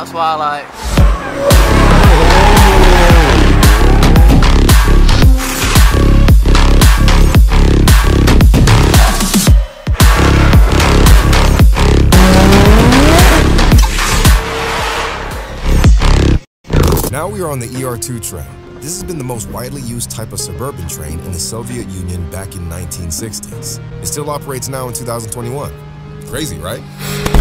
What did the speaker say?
That's why I like. Now we are on the ER2 train. This has been the most widely used type of suburban train in the Soviet Union back in 1960s. It still operates now in 2021. Crazy, right?